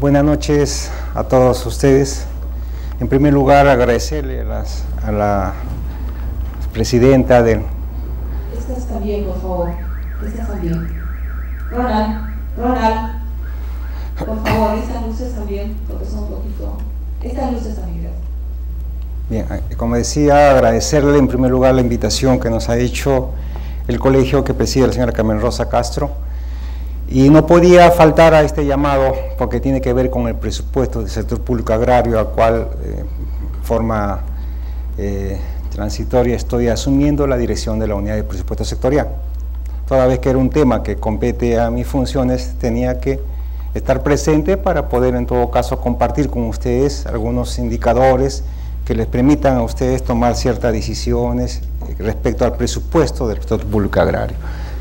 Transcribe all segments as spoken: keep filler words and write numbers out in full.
Buenas noches a todos ustedes. En primer lugar, agradecerle a, las, a la presidenta del... Esta está bien, por favor. Esta está bien. Ronald, Ronald, por favor, estas luces también, porque son un poquito... Estas luces también, gracias. Bien, como decía, agradecerle en primer lugar la invitación que nos ha hecho el colegio que preside la señora Carmen Rosa Castro. Y no podía faltar a este llamado porque tiene que ver con el presupuesto del sector público agrario, al cual eh, forma eh, transitoria estoy asumiendo la dirección de la unidad de presupuesto sectorial. Toda vez que era un tema que compete a mis funciones, tenía que estar presente para poder en todo caso compartir con ustedes algunos indicadores que les permitan a ustedes tomar ciertas decisiones respecto al presupuesto del sector público agrario.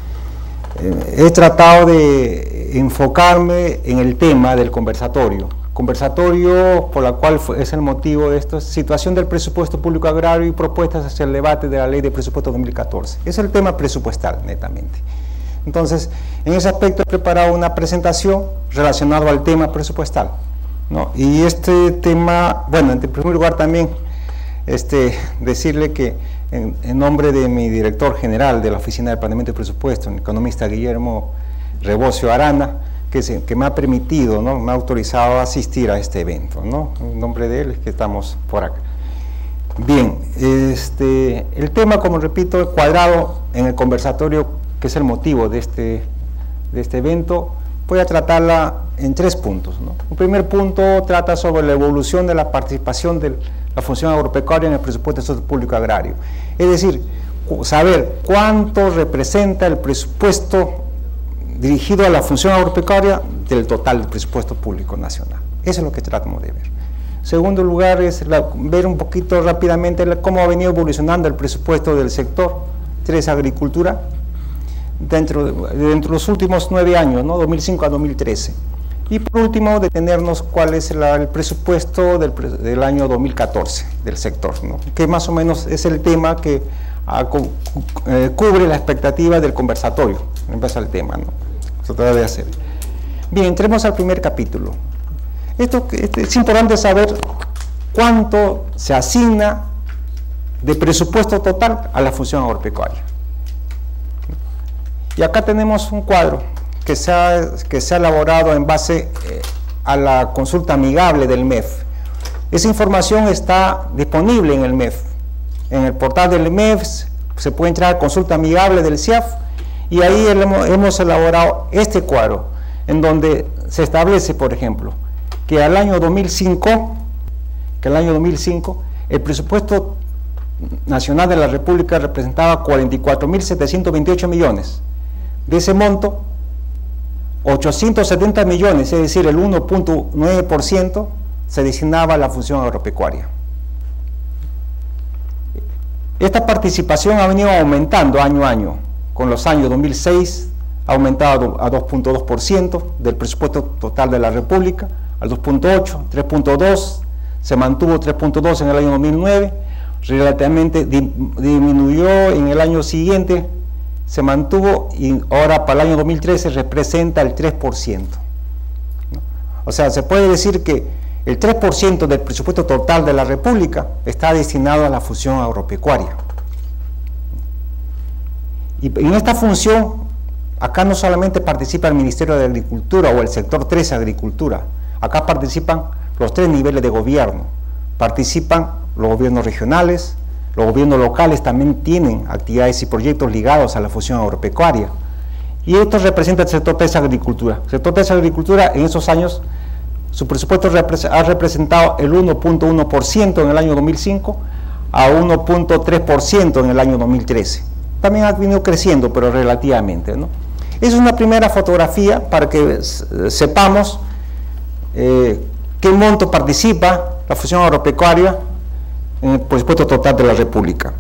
Eh, he tratado de enfocarme en el tema del conversatorio, conversatorio por la cual fue, es el motivo de esto, situación del presupuesto público agrario y propuestas hacia el debate de la ley de presupuesto dos mil catorce. Es el tema presupuestal, netamente. Entonces, en ese aspecto he preparado una presentación relacionada al tema presupuestal, ¿no? Y este tema, bueno, en primer lugar también este, decirle que En, en nombre de mi director general de la Oficina del Planeamiento y Presupuesto, el economista Guillermo Rebocio Arana, que, se, que me ha permitido, ¿no? me ha autorizado a asistir a este evento, ¿no? En nombre de él es que estamos por acá. Bien, este, el tema, como repito, cuadrado en el conversatorio, que es el motivo de este, de este evento, voy a tratarla en tres puntos, ¿no? Un primer punto trata sobre la evolución de la participación de la función agropecuaria en el presupuesto del sector público agrario. Es decir, saber cuánto representa el presupuesto dirigido a la función agropecuaria del total del presupuesto público nacional. Eso es lo que tratamos de ver. En segundo lugar, es la, ver un poquito rápidamente la, cómo ha venido evolucionando el presupuesto del sector tres agricultura dentro de, dentro de los últimos nueve años, ¿no? dos mil cinco a dos mil trece. Y por último, detenernos cuál es la, el presupuesto del, del año dos mil catorce del sector, ¿no? Que más o menos es el tema que a, cu, eh, cubre la expectativa del conversatorio. Empieza el tema, ¿no? Eso todavía hacer. Bien, entremos al primer capítulo. Esto, este, es importante saber cuánto se asigna de presupuesto total a la función agropecuaria. Y acá tenemos un cuadro que se ha, que se ha elaborado en base eh, a la consulta amigable del M E F. Esa información está disponible en el M E F. En el portal del M E F se puede entrar a consulta amigable del C I A F y ahí hemos, hemos elaborado este cuadro, en donde se establece, por ejemplo, que al año dos mil cinco, que al año dos mil cinco el presupuesto nacional de la República representaba cuarenta y cuatro mil setecientos veintiocho millones. De ese monto, ochocientos setenta millones, es decir, el uno punto nueve por ciento, se destinaba a la función agropecuaria. Esta participación ha venido aumentando año a año. Con los años dos mil seis ha aumentado a dos punto dos por ciento del presupuesto total de la República, al dos punto ocho, tres punto dos, se mantuvo tres punto dos en el año dos mil nueve, relativamente disminuyó en el año siguiente, se mantuvo y ahora para el año dos mil trece representa el tres por ciento. ¿No? O sea, se puede decir que el tres por ciento del presupuesto total de la República está destinado a la función agropecuaria. Y en esta función, acá no solamente participa el Ministerio de Agricultura o el sector tres Agricultura, acá participan los tres niveles de gobierno, participan los gobiernos regionales, los gobiernos locales también tienen actividades y proyectos ligados a la función agropecuaria. Y esto representa el sector tres Agricultura. El sector tres Agricultura en esos años, su presupuesto ha representado el uno punto uno por ciento en el año dos mil cinco a uno punto tres por ciento en el año dos mil trece. También ha venido creciendo, pero relativamente, ¿no? Es una primera fotografía para que sepamos eh, qué monto participa la función agropecuaria en el presupuesto total de la República.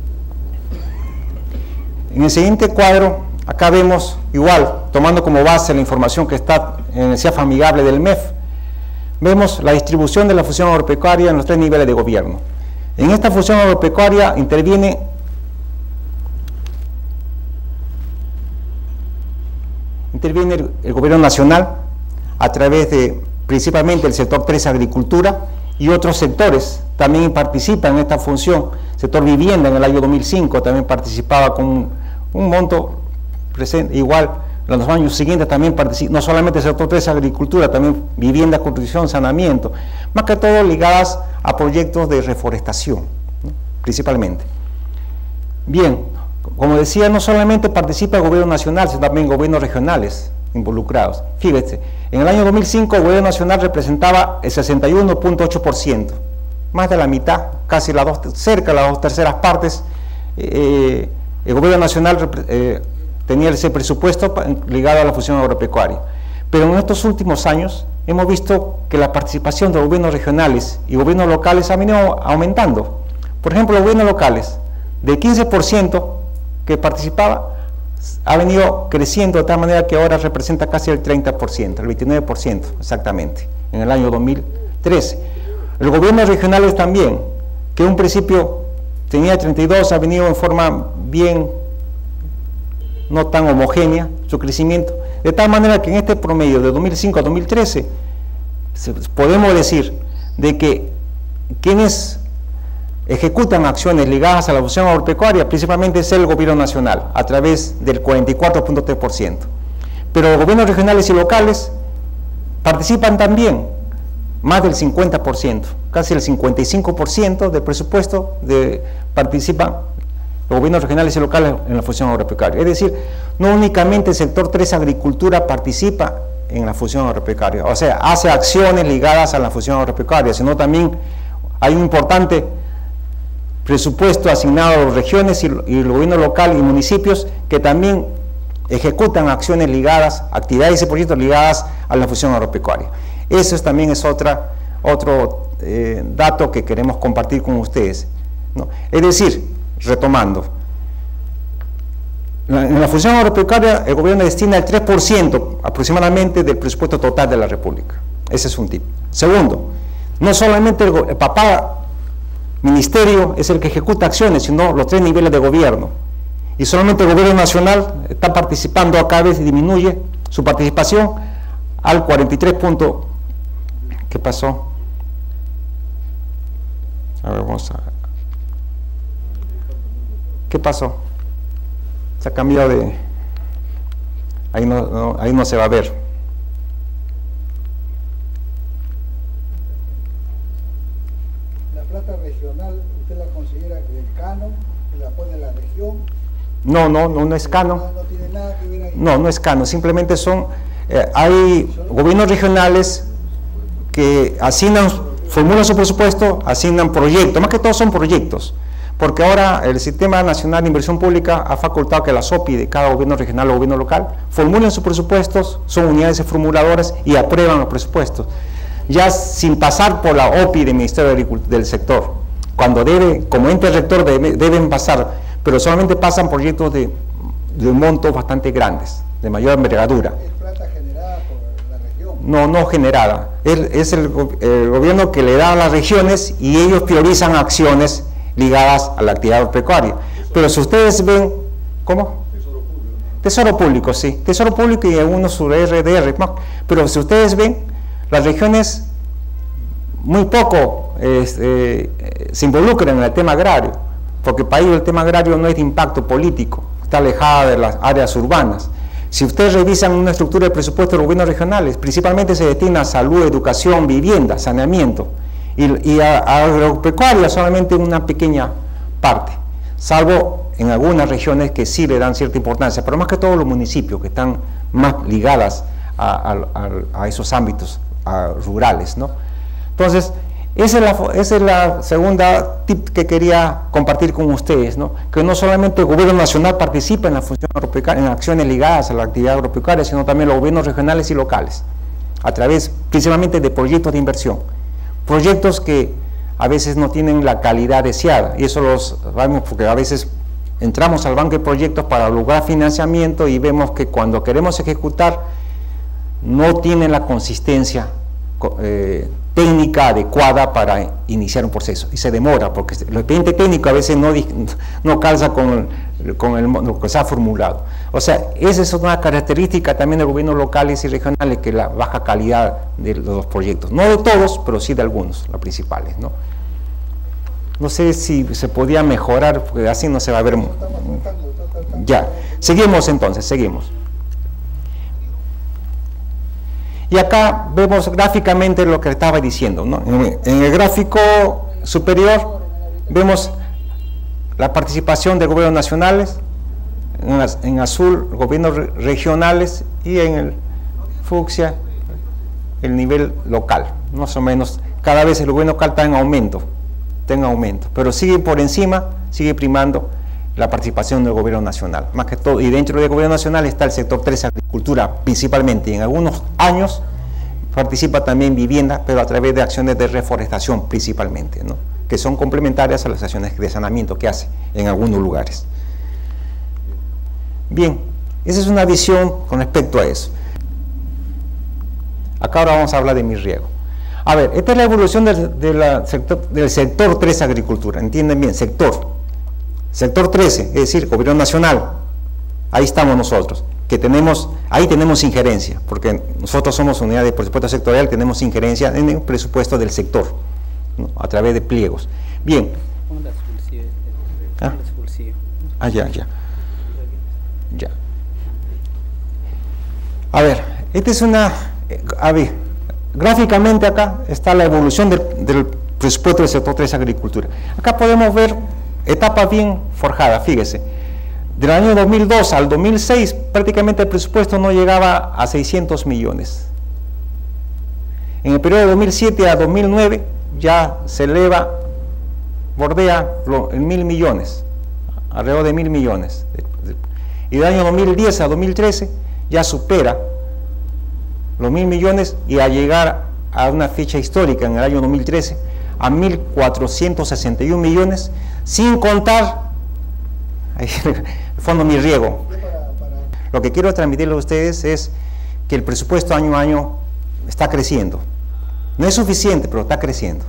En el siguiente cuadro, acá vemos, igual, tomando como base la información que está en el C I A F amigable del M E F, vemos la distribución de la función agropecuaria en los tres niveles de gobierno. En esta función agropecuaria interviene interviene el, el gobierno nacional a través de principalmente el sector tres, agricultura, y otros sectores también participan en esta función. El sector vivienda en el año dos mil cinco también participaba con un, un monto presente, igual en los años siguientes también participa, no solamente el sector tres, agricultura, también vivienda, construcción, saneamiento, más que todo ligadas a proyectos de reforestación, ¿no? Principalmente. Bien, como decía, no solamente participa el gobierno nacional, sino también gobiernos regionales involucrados. Fíjese, en el año dos mil cinco el gobierno nacional representaba el sesenta y uno punto ocho por ciento, más de la mitad, casi las dos, cerca de las dos terceras partes. Eh, el gobierno nacional eh, tenía ese presupuesto ligado a la fusión agropecuaria. Pero en estos últimos años hemos visto que la participación de gobiernos regionales y gobiernos locales ha venido aumentando. Por ejemplo, los gobiernos locales, del quince por ciento que participaba, ha venido creciendo de tal manera que ahora representa casi el treinta por ciento, el veintinueve por ciento exactamente, en el año dos mil trece. Los gobiernos regionales también, que en un principio tenía treinta y dos, ha venido en forma bien, no tan homogénea, su crecimiento, de tal manera que en este promedio de dos mil cinco a dos mil trece, podemos decir de que quienes ejecutan acciones ligadas a la fusión agropecuaria, principalmente es el gobierno nacional, a través del cuarenta y cuatro punto tres por ciento. Pero los gobiernos regionales y locales participan también, más del cincuenta por ciento, casi el cincuenta y cinco por ciento del presupuesto de, participan los gobiernos regionales y locales en la fusión agropecuaria. Es decir, no únicamente el sector tres, agricultura, participa en la fusión agropecuaria, o sea, hace acciones ligadas a la fusión agropecuaria, sino también hay un importante presupuesto asignado a las regiones y, y el gobierno local y municipios que también ejecutan acciones ligadas, actividades y proyectos ligadas a la fusión agropecuaria. Eso es, también es otra, otro eh, dato que queremos compartir con ustedes, ¿no? Es decir, retomando, en la fusión agropecuaria el gobierno destina el tres por ciento aproximadamente del presupuesto total de la República. Ese es un tip. Segundo, no solamente el, el papá ministerio es el que ejecuta acciones, sino los tres niveles de gobierno. Y solamente el gobierno nacional está participando, a cada vez disminuye su participación al cuarenta y tres punto. ¿Qué pasó? A ver, vamos a... ¿Qué pasó? Se ha cambiado de... Ahí no, no, ahí no se va a ver. La plata regional, ¿usted la considera que el canon, que la pone la región? No, no, no, no es canon. No, no tiene nada que ver ahí. No, no es canon, simplemente son... Eh, hay gobiernos regionales que asignan, formulan su presupuesto, asignan proyectos, más que todo son proyectos, porque ahora el Sistema Nacional de Inversión Pública ha facultado que las O P I de cada gobierno regional o gobierno local formulen sus presupuestos, son unidades formuladoras y aprueban los presupuestos, ya sin pasar por la O P I del Ministerio del Sector. Cuando debe, como ente rector debe, deben pasar, pero solamente pasan proyectos de, de montos bastante grandes, de mayor envergadura. ¿Es plata generada por la región? No, no generada. Es, es el, el gobierno que le da a las regiones y ellos priorizan acciones ligadas a la actividad agropecuaria. Pero si ustedes ven, ¿cómo? Tesoro público. Tesoro público, sí. Tesoro público y algunos su R D R. Pero si ustedes ven, las regiones muy poco eh, eh, se involucran en el tema agrario, porque para ellos el tema agrario no es de impacto político, está alejada de las áreas urbanas. Si ustedes revisan una estructura de presupuesto de los gobiernos regionales, principalmente se destina a salud, educación, vivienda, saneamiento, y, y a, a agropecuaria solamente una pequeña parte, salvo en algunas regiones que sí le dan cierta importancia, pero más que todos los municipios que están más ligadas a, a, a esos ámbitos a, rurales, ¿no? Entonces, esa es, la, esa es la segunda tip que quería compartir con ustedes, ¿no? Que no solamente el gobierno nacional participa en la función agropecuaria, en acciones ligadas a la actividad agropecuaria, sino también los gobiernos regionales y locales, a través principalmente de proyectos de inversión, proyectos que a veces no tienen la calidad deseada, y eso los vamos porque a veces entramos al banco de proyectos para lograr financiamiento y vemos que cuando queremos ejecutar no tienen la consistencia eh, técnica adecuada para iniciar un proceso, y se demora, porque el expediente técnico a veces no, no calza con, con el, lo que se ha formulado. O sea, esa es una característica también de gobiernos locales y regionales, que es la baja calidad de los proyectos, no de todos, pero sí de algunos, los principales, ¿no? No sé si se podía mejorar, porque así no se va a ver. Ya, seguimos entonces, seguimos. Y acá vemos gráficamente lo que estaba diciendo, ¿no? En el gráfico superior vemos la participación de gobiernos nacionales, en, las, en azul gobiernos re regionales, y en el fucsia el nivel local. Más o menos cada vez el gobierno local está en aumento, está en aumento, pero sigue por encima, sigue primando la participación del gobierno nacional, más que todo, y dentro del gobierno nacional está el sector tres, agricultura principalmente, y en algunos años participa también vivienda, pero a través de acciones de reforestación principalmente, ¿no? Que son complementarias a las acciones de saneamiento que hace en algunos lugares. Bien, esa es una visión con respecto a eso. Acá ahora vamos a hablar de mi riego. A ver, esta es la evolución del, de la sector, del sector tres, agricultura, entienden bien, sector. Sector trece, es decir, gobierno nacional, ahí estamos nosotros, que tenemos, ahí tenemos injerencia, porque nosotros somos unidad de presupuesto sectorial, tenemos injerencia en el presupuesto del sector, ¿no? A través de pliegos. Bien. ¿Ah? ah, ya, ya. Ya. A ver, esta es una, a ver, gráficamente acá está la evolución del, del presupuesto del sector tres, agricultura. Acá podemos ver etapa bien forjada, fíjese, del año dos mil dos al dos mil seis prácticamente el presupuesto no llegaba a seiscientos millones. En el periodo de dos mil siete a dos mil nueve ya se eleva, bordea en mil millones, alrededor de mil millones. Y del año dos mil diez a dos mil trece ya supera los mil millones, y a llegar a una fecha histórica en el año dos mil trece a mil cuatrocientos sesenta y un millones, sin contar el fondo Mi Riego. Lo que quiero transmitirle a ustedes es que el presupuesto año a año está creciendo. No es suficiente, pero está creciendo.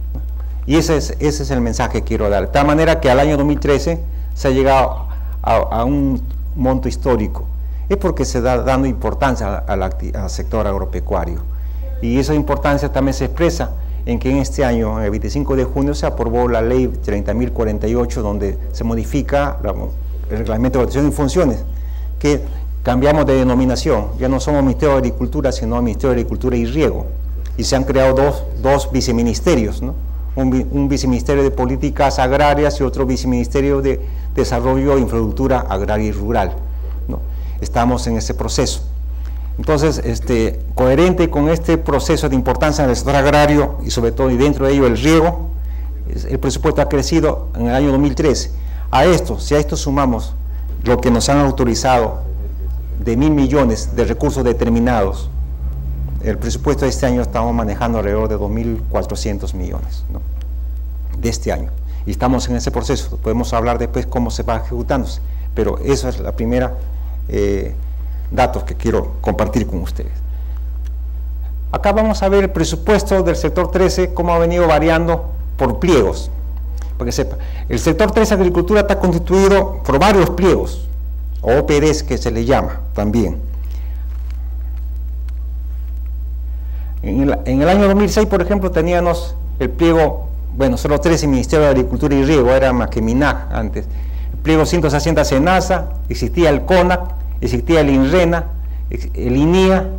Y ese es, ese es el mensaje que quiero dar. De tal manera que al año dos mil trece se ha llegado a, a un monto histórico. Es porque se da dando importancia al, al sector agropecuario. Y esa importancia también se expresa en que en este año, el veinticinco de junio, se aprobó la ley treinta mil cuarenta y ocho, donde se modifica la, el reglamento de votación y funciones, que cambiamos de denominación, ya no somos Ministerio de Agricultura, sino Ministerio de Agricultura y Riego, y se han creado dos, dos viceministerios, ¿no? un, un viceministerio de Políticas Agrarias y otro viceministerio de Desarrollo e Infraestructura Agraria y Rural, ¿no? Estamos en ese proceso. Entonces, este, coherente con este proceso de importancia del sector agrario y sobre todo y dentro de ello el riego, el presupuesto ha crecido en el año dos mil trece. A esto, si a esto sumamos lo que nos han autorizado de mil millones de recursos determinados, el presupuesto de este año estamos manejando alrededor de dos mil cuatrocientos millones, ¿no? De este año. Y estamos en ese proceso, podemos hablar después cómo se va ejecutándose, pero eso es la primera eh, datos que quiero compartir con ustedes. Acá vamos a ver el presupuesto del sector trece, cómo ha venido variando por pliegos, para que sepa. El sector trece agricultura está constituido por varios pliegos, o O P Ds que se le llama también. En el, en el año dos mil seis, por ejemplo, teníamos el pliego, bueno, solo trece Ministerio de Agricultura y Riego, era más que MINAG antes. El pliego ciento sesenta SENASA, existía el CONAC, existía el INRENA, el INIA,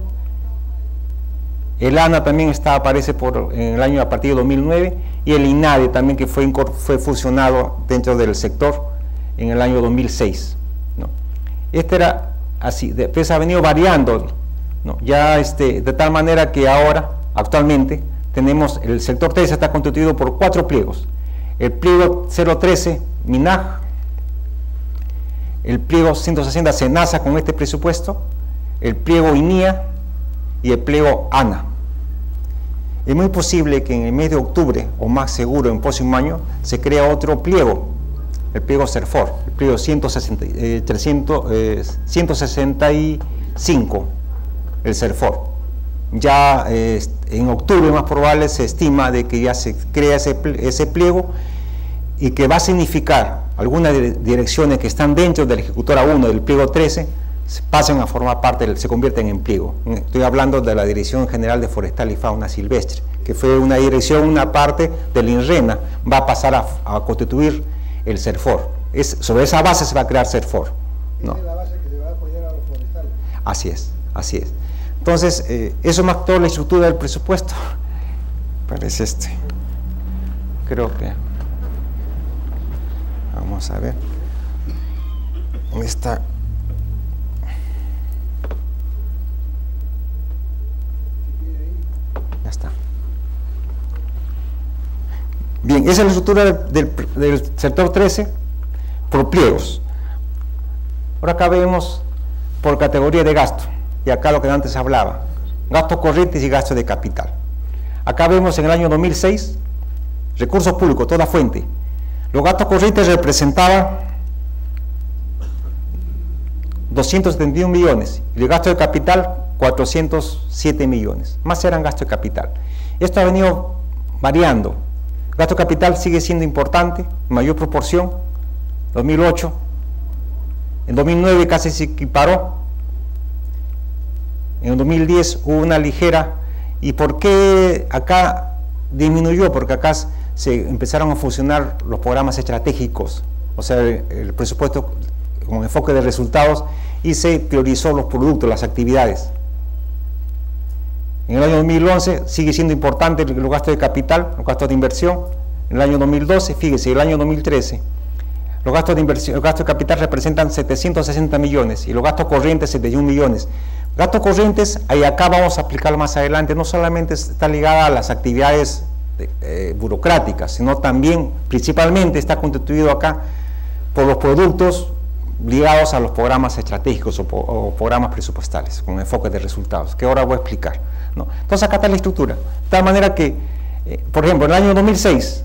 el ANA también está, aparece por, en el año a partir de dos mil nueve, y el INADE también, que fue, fue fusionado dentro del sector en el año dos mil seis, ¿no? Este era así, después ha venido variando, ¿no? Ya este, de tal manera que ahora, actualmente, tenemos, el sector trece está constituido por cuatro pliegos: el pliego cero trece MINAG, el pliego ciento sesenta SENASA con este presupuesto, el pliego INIA y el pliego ANA. Es muy posible que en el mes de octubre, o más seguro en el próximo año, se crea otro pliego, el pliego CERFOR, el pliego ciento sesenta, eh, trescientos, eh, ciento sesenta y cinco, el CERFOR, ya eh, en octubre más probable se estima de que ya se crea ese, ese pliego y que va a significar algunas direcciones que están dentro de la ejecutora uno del pliego trece pasen a formar parte, del, se convierten en pliego. Estoy hablando de la Dirección General de Forestal y Fauna Silvestre, que fue una dirección, una parte del INRENA, va a pasar a, a constituir el CERFOR. Es, sobre esa base se va a crear CERFOR, ¿no? Esa es la base que se va a apoyar a los forestales. Así es, así es. Entonces, eh, eso más toda la estructura del presupuesto. Parece este. Creo que... Vamos a ver. Esta... Ya está. Bien, esa es la estructura del, del, del sector trece por pliegos. Ahora acá vemos por categoría de gasto. Y acá lo que antes hablaba, gastos corrientes y gastos de capital. Acá vemos en el año dos mil seis, recursos públicos, toda fuente. Los gastos corrientes representaban doscientos setenta y un millones y el gasto de capital cuatrocientos siete millones. Más eran gastos de capital. Esto ha venido variando. Gasto de capital sigue siendo importante, en mayor proporción, dos mil ocho. En dos mil nueve casi se equiparó. En dos mil diez hubo una ligera. ¿Y por qué acá disminuyó? Porque acá se empezaron a funcionar los programas estratégicos, o sea, el, el presupuesto con enfoque de resultados, y se priorizó los productos, las actividades. En el año dos mil once sigue siendo importante los gastos de capital, los gastos de inversión. En el año dos mil doce, fíjese, el año dos mil trece, los gastos de inversión, los gastos de capital representan setecientos sesenta millones y los gastos corrientes setenta y un millones. Gastos corrientes, ahí acá vamos a aplicarlo más adelante, no solamente está ligada a las actividades eh, burocráticas, sino también, principalmente, está constituido acá por los productos ligados a los programas estratégicos o, o programas presupuestales, con enfoque de resultados, que ahora voy a explicar, ¿no? Entonces acá está la estructura, de tal manera que, eh, por ejemplo, en el año dos mil seis,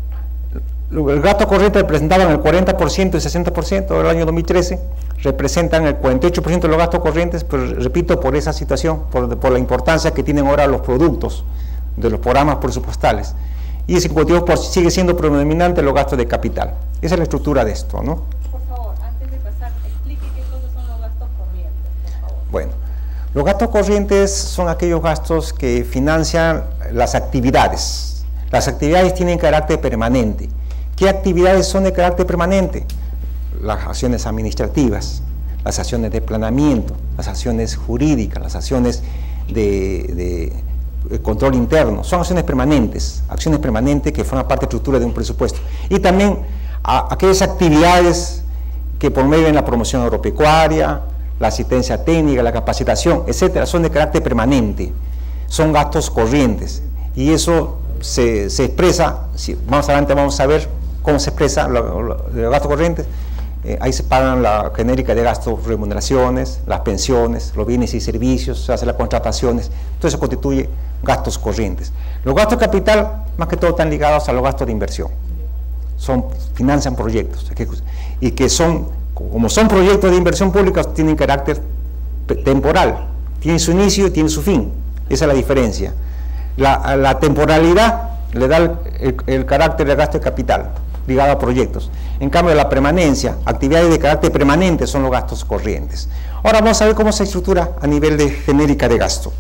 el gasto corriente representaban el cuarenta por ciento y sesenta por ciento, del año dos mil trece representan el cuarenta y ocho por ciento de los gastos corrientes, pero repito, por esa situación, por, por la importancia que tienen ahora los productos de los programas presupuestales, y el cincuenta y dos por ciento sigue siendo predominante los gastos de capital. Esa es la estructura de esto, ¿no? Por favor, antes de pasar, explique qué cosas son los gastos corrientes, por favor. Bueno, los gastos corrientes son aquellos gastos que financian las actividades. Las actividades tienen carácter permanente. ¿Qué actividades son de carácter permanente? Las acciones administrativas, las acciones de planeamiento, las acciones jurídicas, las acciones de, de control interno, son acciones permanentes, acciones permanentes que forman parte de la estructura de un presupuesto. Y también a, aquellas actividades que promueven la promoción agropecuaria, la asistencia técnica, la capacitación, etcétera, son de carácter permanente, son gastos corrientes. Y eso se, se expresa, si más adelante vamos a ver cómo se expresa los gastos corrientes. Eh, ahí se pagan la genérica de gastos, remuneraciones, las pensiones, los bienes y servicios, se hacen las contrataciones, todo eso constituye gastos corrientes. Los gastos de capital, más que todo, están ligados a los gastos de inversión, son, financian proyectos, y que son, como son proyectos de inversión pública, tienen carácter temporal, tienen su inicio y tienen su fin, esa es la diferencia. La, la temporalidad le da el, el, el carácter de gasto de capital, ligado a proyectos. En cambio, la permanencia, actividades de carácter permanente, son los gastos corrientes. Ahora vamos a ver cómo se estructura a nivel de genérica de gasto.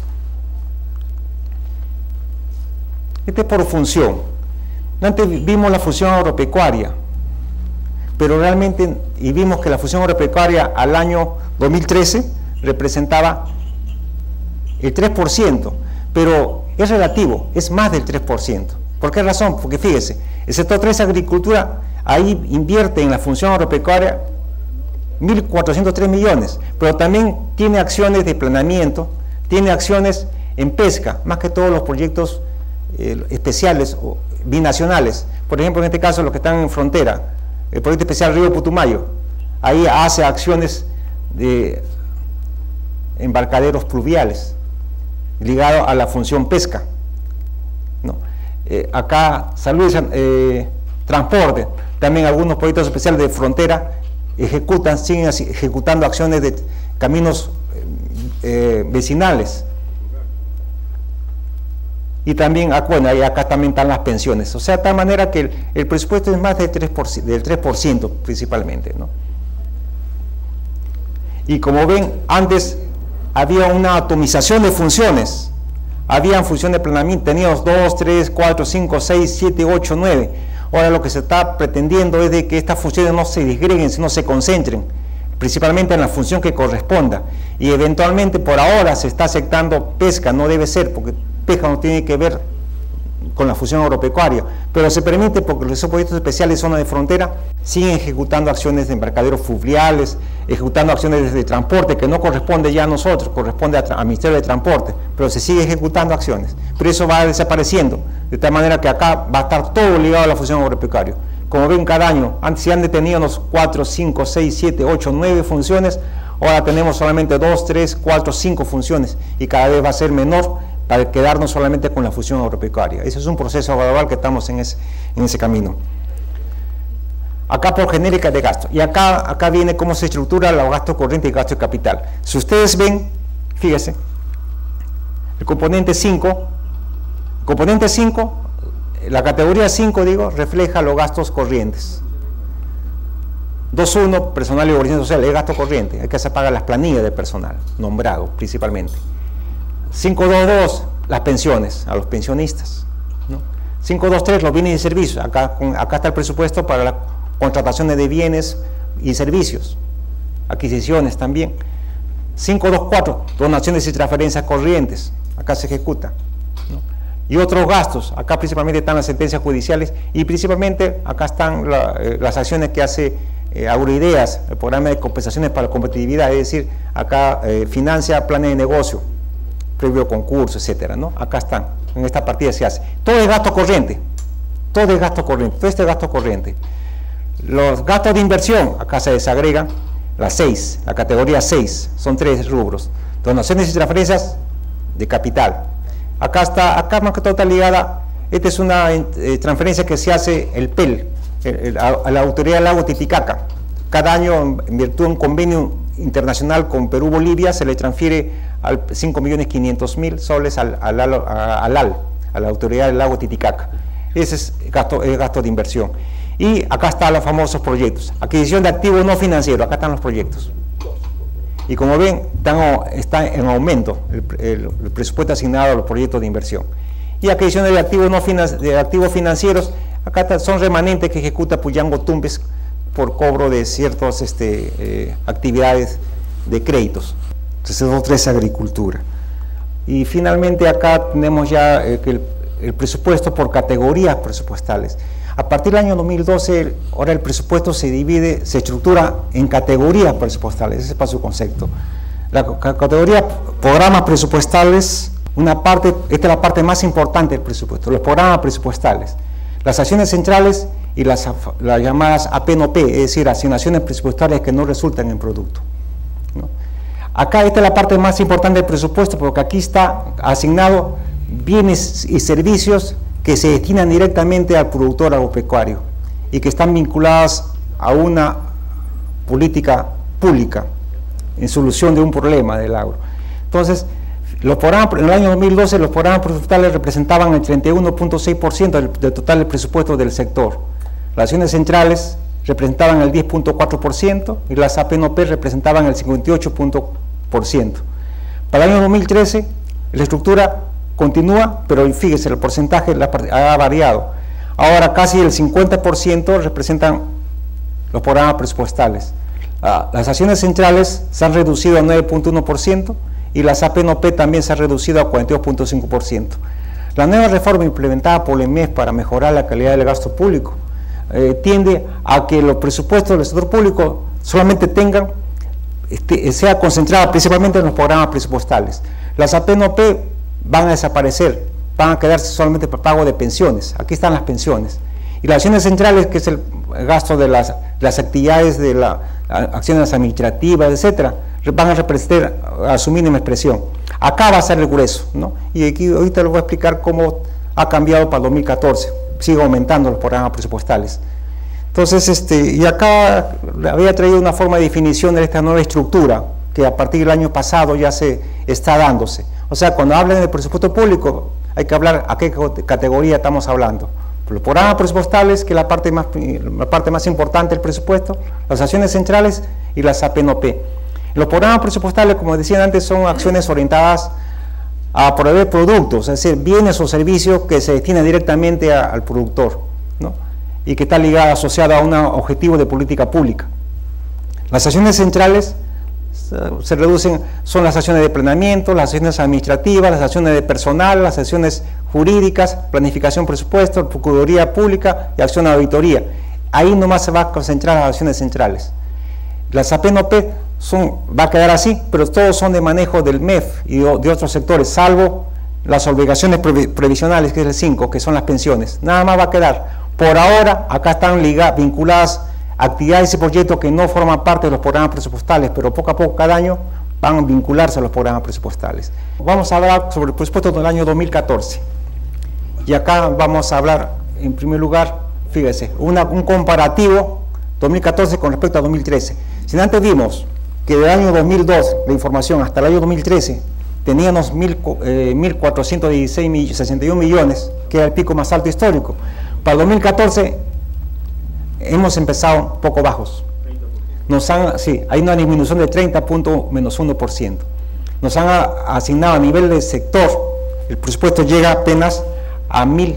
Este es por función. Antes vimos la función agropecuaria, pero realmente, y vimos que la función agropecuaria al año dos mil trece representaba el tres por ciento, pero es relativo, es más del tres por ciento. ¿Por qué razón? Porque fíjese, el sector tres, agricultura, ahí invierte en la función agropecuaria mil cuatrocientos tres millones, pero también tiene acciones de planeamiento, tiene acciones en pesca, más que todos los proyectos eh, especiales o binacionales. Por ejemplo, en este caso, los que están en frontera, el proyecto especial Río Putumayo, ahí hace acciones de embarcaderos pluviales, ligado a la función pesca, ¿no? Eh, acá salud, eh, transporte, también algunos proyectos especiales de frontera ejecutan, siguen así, ejecutando acciones de caminos eh, vecinales, y también, bueno, y acá también están las pensiones. O sea, de tal manera que el, el presupuesto es más del tres por ciento, del tres por ciento principalmente, ¿no? Y como ven, antes había una atomización de funciones. Habían funciones de planeamiento, teníamos dos, tres, cuatro, cinco, seis, siete, ocho, nueve. Ahora lo que se está pretendiendo es de que estas funciones no se disgreguen, sino se concentren, principalmente en la función que corresponda. Y eventualmente, por ahora, se está aceptando pesca, no debe ser, porque pesca no tiene que ver con la función agropecuaria, pero se permite porque los proyectos especiales de zona de frontera siguen ejecutando acciones de embarcaderos fluviales, ejecutando acciones de transporte, que no corresponde ya a nosotros, corresponde al Ministerio de Transporte, pero se sigue ejecutando acciones, pero eso va desapareciendo, de tal manera que acá va a estar todo ligado a la función agropecuaria. Como ven, cada año, antes si han detenido unos cuatro, cinco, seis, siete, ocho, nueve funciones, ahora tenemos solamente dos, tres, cuatro, cinco funciones, y cada vez va a ser menor, para quedarnos solamente con la función agropecuaria. Ese es un proceso gradual que estamos en ese, en ese camino. Acá por genérica de gasto. Y acá, acá viene cómo se estructura los gastos corrientes y gasto de capital. Si ustedes ven, fíjense, el componente cinco, componente cinco, la categoría cinco, digo, refleja los gastos corrientes. dos punto uno, personal y organización social, es gasto corriente. Hay que hacer pagar las planillas de personal, nombrado principalmente. cinco punto dos punto dos, las pensiones, a los pensionistas, ¿no? cinco punto dos punto tres, los bienes y servicios. Acá, acá está el presupuesto para las contrataciones de bienes y servicios, adquisiciones también. cinco punto dos punto cuatro, donaciones y transferencias corrientes, acá se ejecuta, ¿no? Y otros gastos, acá principalmente están las sentencias judiciales y principalmente acá están la, eh, las acciones que hace eh, Agroideas, el programa de compensaciones para la competitividad, es decir, acá eh, financia planes de negocio, previo concurso, etcétera, ¿no? Acá están, en esta partida se hace. Todo es gasto corriente, todo es gasto corriente, todo este gasto corriente. Los gastos de inversión, acá se desagregan las seis, la categoría seis, son tres rubros. Donaciones y transferencias de capital. Acá está, acá más que todo está ligada, esta es una eh, transferencia que se hace el P E L, el, el, a la Autoridad del Lago Titicaca. Cada año, en virtud de un convenio internacional con Perú-Bolivia, se le transfiere al cinco millones quinientos mil soles al, al, al, al A L, a la Autoridad del Lago Titicaca. Ese es gasto, es gasto de inversión. Y acá están los famosos proyectos. Adquisición de activos no financieros, acá están los proyectos. Y como ven, están, está en aumento el, el, el presupuesto asignado a los proyectos de inversión. Y adquisición de activos, no finan, de activos financieros, acá son remanentes que ejecuta Puyango Tumbes por cobro de ciertas este, eh, actividades de créditos. Entonces, dos, tres, agricultura. Y finalmente acá tenemos ya eh, el, el presupuesto por categorías presupuestales. A partir del año dos mil doce, ahora el presupuesto se divide, se estructura en categorías presupuestales, ese es para su concepto. La categoría programas presupuestales, una parte, esta es la parte más importante del presupuesto, los programas presupuestales, las acciones centrales y las, las llamadas A P N O P, es decir, asignaciones presupuestarias que no resultan en producto, ¿no? Acá esta es la parte más importante del presupuesto porque aquí está asignado bienes y servicios que se destinan directamente al productor agropecuario y que están vinculadas a una política pública en solución de un problema del agro. Entonces, los programas, en el año dos mil doce los programas presupuestales representaban el treinta y uno punto seis por ciento del, del total del presupuesto del sector. Las acciones centrales representaban el diez punto cuatro por ciento y las A P N O P representaban el cincuenta y ocho punto uno por ciento. Para el año dos mil trece, la estructura continúa, pero fíjese, el porcentaje ha variado. Ahora casi el cincuenta por ciento representan los programas presupuestales. Ah, las acciones centrales se han reducido a nueve punto uno por ciento y las A P N O P también se han reducido a cuarenta y dos punto cinco por ciento. La nueva reforma implementada por el M E S para mejorar la calidad del gasto público eh, tiende a que los presupuestos del sector público solamente tengan, este, sea concentrada principalmente en los programas presupuestales. Las A P N O P van a desaparecer, van a quedarse solamente para pago de pensiones. Aquí están las pensiones. Y las acciones centrales, que es el gasto de las, las actividades de las acciones administrativas, etcétera, van a representar a su mínima expresión. Acá va a ser el grueso, ¿no? Y aquí ahorita les voy a explicar cómo ha cambiado para el dos mil catorce. Sigue aumentando los programas presupuestales. Entonces, este, y acá había traído una forma de definición de esta nueva estructura, que a partir del año pasado ya se está dándose. O sea, cuando hablan del presupuesto público, hay que hablar a qué categoría estamos hablando. Los programas presupuestales, que es la parte más, la parte más importante del presupuesto, las acciones centrales y las A P N O P. Los programas presupuestales, como decían antes, son acciones orientadas a proveer productos, es decir, bienes o servicios que se destinan directamente a, al productor, ¿no? Y que está ligada, asociada a un objetivo de política pública. Las acciones centrales se, se reducen, son las acciones de planeamiento, las acciones administrativas, las acciones de personal, las acciones jurídicas, planificación presupuesto, procuraduría pública y acción de auditoría. Ahí nomás se va a concentrar las acciones centrales. Las A P N O P son, va a quedar así, pero todos son de manejo del M E F y de, de otros sectores, salvo las obligaciones previsionales, que es el cinco, que son las pensiones. Nada más va a quedar. Por ahora, acá están ligadas, vinculadas actividades y proyectos que no forman parte de los programas presupuestales, pero poco a poco, cada año, van a vincularse a los programas presupuestales. Vamos a hablar sobre el presupuesto del año dos mil catorce. Y acá vamos a hablar, en primer lugar, fíjese, una, un comparativo dos mil catorce con respecto a dos mil trece. Si antes vimos que del año dos mil dos, la información, hasta el año dos mil trece, teníamos mil cuatrocientos sesenta y uno millones, que era el pico más alto histórico. Para el dos mil catorce hemos empezado un poco bajos. Nos han, sí, hay una disminución de treinta punto uno por ciento. Nos han asignado a nivel de sector, el presupuesto llega apenas a mil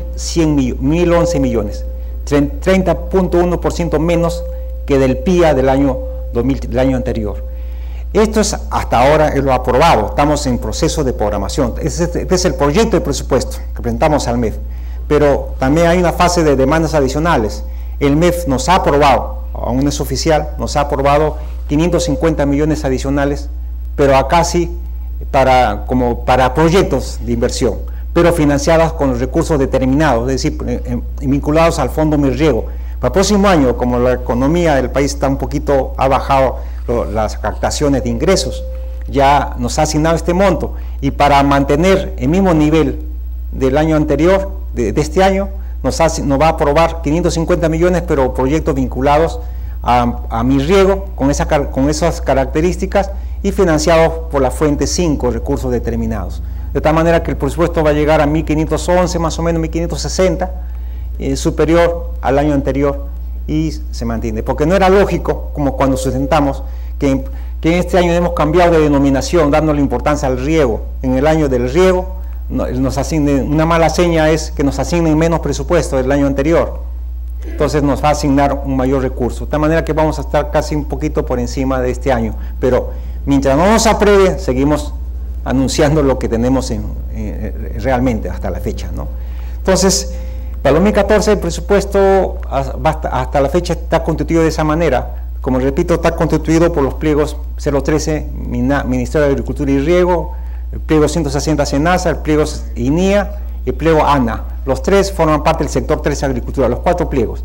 once millones, treinta punto uno por ciento menos que del P I A del año, dos mil, del año anterior. Esto es hasta ahora es lo aprobado, estamos en proceso de programación. Este, este es el proyecto de presupuesto que presentamos al M E F, pero también hay una fase de demandas adicionales. El M E F nos ha aprobado, aún no es oficial, nos ha aprobado quinientos cincuenta millones adicionales, pero acá sí para, como para proyectos de inversión, pero financiadas con los recursos determinados, es decir, eh, vinculados al Fondo Mirriego. Para el próximo año, como la economía del país está un poquito, ha bajado lo, las captaciones de ingresos, ya nos ha asignado este monto, y para mantener el mismo nivel del año anterior, de, de este año, nos, ha, nos va a aprobar quinientos cincuenta millones, pero proyectos vinculados a, a Mirriego, con, esa, con esas características, y financiados por la fuente cinco, recursos determinados. De tal manera que el presupuesto va a llegar a mil quinientos once, más o menos mil quinientos sesenta, eh, superior al año anterior, y se mantiene. Porque no era lógico, como cuando sustentamos, que, que en este año hemos cambiado de denominación, dándole importancia al riego. En el año del riego, no, nos asignen, una mala seña es que nos asignen menos presupuesto del año anterior. Entonces nos va a asignar un mayor recurso. De tal manera que vamos a estar casi un poquito por encima de este año. Pero mientras no nos apruebe, seguimos anunciando lo que tenemos en, en, realmente hasta la fecha, ¿no? Entonces, para el dos mil catorce el presupuesto hasta, hasta la fecha está constituido de esa manera. Como repito, está constituido por los pliegos cero trece, Ministerio de Agricultura y Riego, el pliego ciento sesenta SENASA, el pliego I N I A y el pliego ANA. Los tres forman parte del sector trece Agricultura, los cuatro pliegos.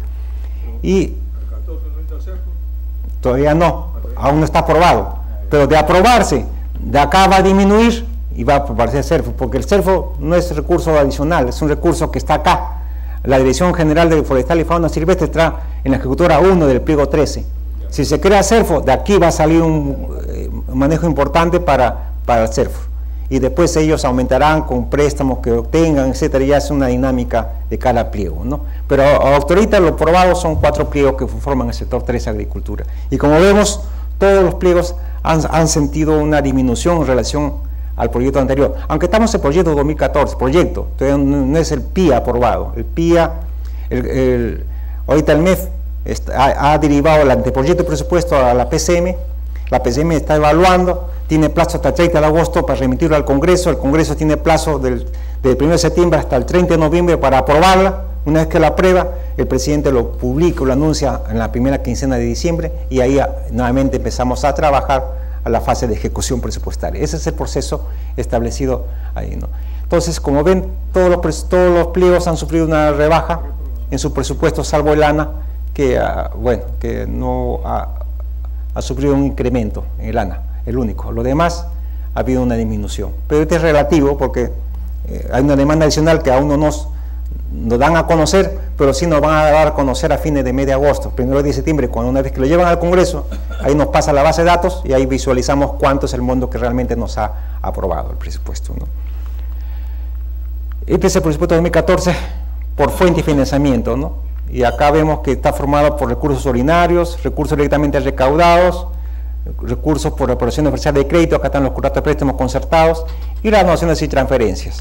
Y todavía no, aún no está aprobado, pero de aprobarse, de acá va a disminuir y va a aprobarse el CERFO, porque el CERFO no es recurso adicional, es un recurso que está acá. La Dirección General de Forestal y Fauna Silvestre está en la ejecutora uno del pliego trece. Si se crea CERFO, de aquí va a salir un, eh, un manejo importante para, para el CERFO. Y después ellos aumentarán con préstamos que obtengan, etcétera, y ya es una dinámica de cada pliego, ¿no? Pero hasta ahorita lo probado son cuatro pliegos que forman el sector trece Agricultura. Y como vemos, todos los pliegos han, han sentido una disminución en relación al proyecto anterior. Aunque estamos en el proyecto dos mil catorce, proyecto, todavía no es el P I A aprobado. El P I A, el, el, ahorita el M E F está, ha, ha derivado el anteproyecto de presupuesto a la P C M. La P C M está evaluando, tiene plazo hasta el treinta de agosto para remitirlo al Congreso. El Congreso tiene plazo del, del primero de septiembre hasta el treinta de noviembre para aprobarla. Una vez que la aprueba, el presidente lo publica, lo anuncia en la primera quincena de diciembre, y ahí nuevamente empezamos a trabajar a la fase de ejecución presupuestaria. Ese es el proceso establecido ahí, ¿no? Entonces, como ven, todos los, todos los pliegos han sufrido una rebaja en su presupuesto, salvo el ANA, que, uh, bueno, que no ha, ha sufrido un incremento en el ANA, el único. Lo demás ha habido una disminución. Pero este es relativo porque eh, hay una demanda adicional que aún no nos, nos dan a conocer, pero sí nos van a dar a conocer a fines de mes de agosto, primero de septiembre, cuando una vez que lo llevan al Congreso, ahí nos pasa la base de datos y ahí visualizamos cuánto es el monto que realmente nos ha aprobado el presupuesto, ¿no? Este es el presupuesto de dos mil catorce por fuente y financiamiento, ¿no? Y acá vemos que está formado por recursos ordinarios, recursos directamente recaudados, recursos por operaciones oficiales de crédito, acá están los contratos de préstamos concertados, y las donaciones y transferencias.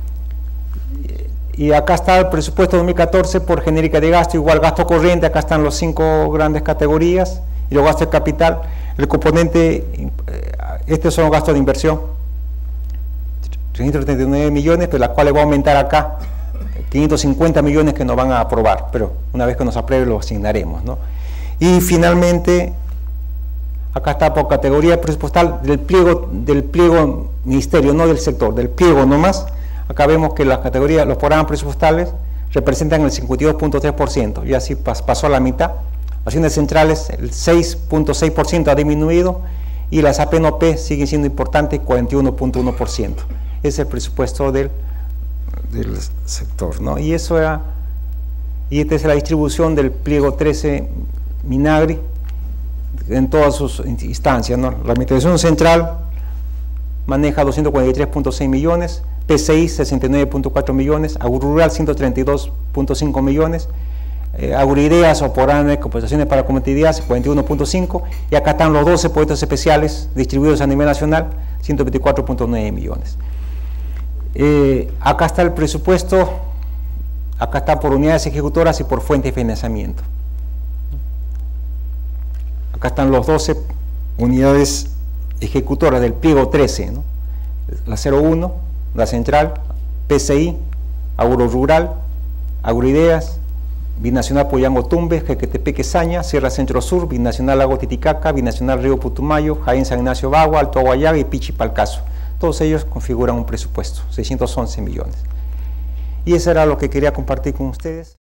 Y acá está el presupuesto dos mil catorce por genérica de gasto, igual gasto corriente, acá están los cinco grandes categorías, y los gastos de capital, el componente, estos son los gastos de inversión, trescientos treinta y nueve millones, pero las cuales va a aumentar acá, quinientos cincuenta millones que nos van a aprobar, pero una vez que nos apruebe lo asignaremos, ¿no? Y finalmente, acá está por categoría presupuestal del pliego, del pliego ministerio, no del sector, del pliego nomás. Acá vemos que las categorías, los programas presupuestales representan el cincuenta y dos punto tres por ciento, y así pas, pasó a la mitad. Acciones centrales, el seis punto seis por ciento ha disminuido, y las A P N O P siguen siendo importantes, cuarenta y uno punto uno por ciento. Ese es el presupuesto del, del sector, ¿no? Y eso era, y esta es la distribución del pliego trece Minagri en todas sus instancias, ¿no? La administración central maneja doscientos cuarenta y tres punto seis millones, P C I sesenta y nueve punto cuatro millones, Agrorural ciento treinta y dos punto cinco millones, eh, Agroideas o Porane, compensaciones para comunidades cuarenta y uno punto cinco, y acá están los doce proyectos especiales distribuidos a nivel nacional, ciento veinticuatro punto nueve millones. Eh, acá está el presupuesto, acá está por unidades ejecutoras y por fuente de financiamiento. Acá están los doce unidades ejecutoras del pliego trece, ¿no? La cero uno, la central, P C I, Agrorural, Agroideas, Binacional Poyango Tumbes, Jequetepeque Saña, Sierra Centro Sur, Binacional Lago Titicaca, Binacional Río Putumayo, Jaén San Ignacio Bagua, Alto Aguayaga y Pichi Palcazo. Todos ellos configuran un presupuesto, seiscientos once millones. Y eso era lo que quería compartir con ustedes.